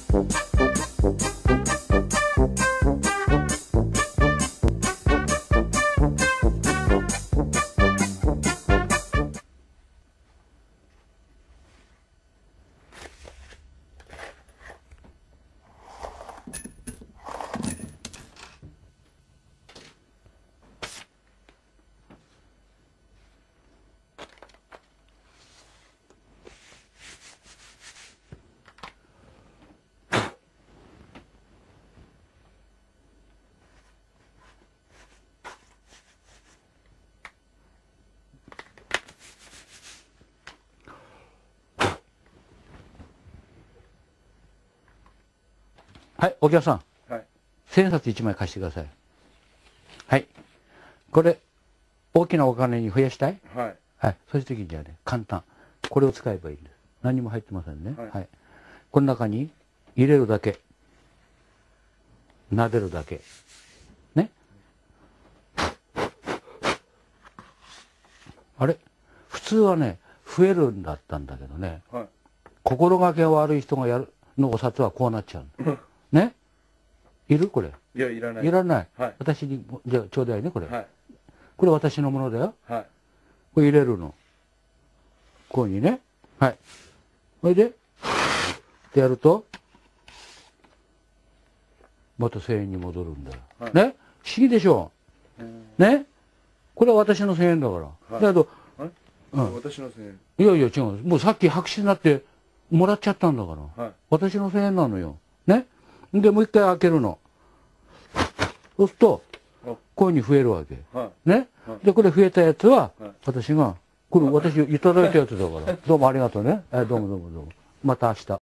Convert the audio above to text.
はい、お客さん。 はい。 千円札1枚貸してください。はい。これ、大きなお金に増やしたい？ はい。 はい。そういう時にじゃあね、簡単。これを使えばいいんです。何も入ってませんね。 はい。 はい。この中に入れるだけ。撫でるだけ。ね。あれ？普通はね、増えるんだったんだけどね。 はい。 心がけが悪い人がやるのお札はこうなっちゃう。ね。いるこれ。 いや、いらない。 いらない。 はい。 私に、じゃあちょうだいね、これ。 はい。 これ私のものだよ。 はい。 これ入れるの。こういうにね。はい。それで、ってやると、また1000円に戻るんだよ。 はい、 ね。不思議でしょ。ね。これは私の1000円だから。はい、だけど、 うん、私の1000円。 いやいや違う。もうさっき白紙になってもらっちゃったんだから。はい、私の1000円なのよ。ね。で、もう一回開けるの。そうすると、こういうふうに増えるわけ。はい、ね。で、これ増えたやつは、私が、これ私いただいたやつだから。どうもありがとうね。どうもどうもどうも。また明日。